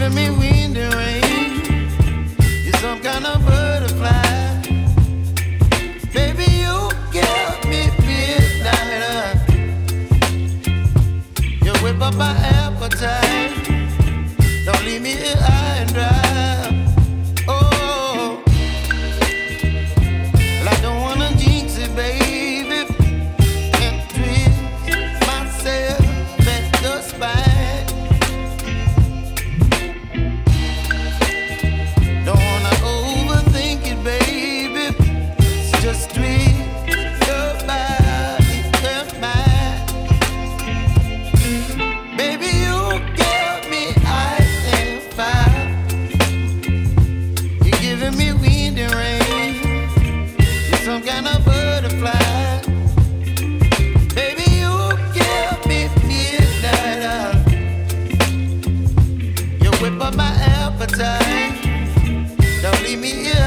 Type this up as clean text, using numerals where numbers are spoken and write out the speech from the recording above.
giving me wind and rain. You're some kind of butterfly. Baby, you give me midnight. You whip up my appetite. Don't leave me here high and dry. Oh, well, I don't wanna jinx it, baby, and twist myself at the spine. Don't wanna overthink it, baby. It's just twist your body and mine. Baby, you give me ice and fire. You're giving me wind and rain. You're some kind of butterfly. Baby, you give me midnight. You whip up my appetite. Don't leave me here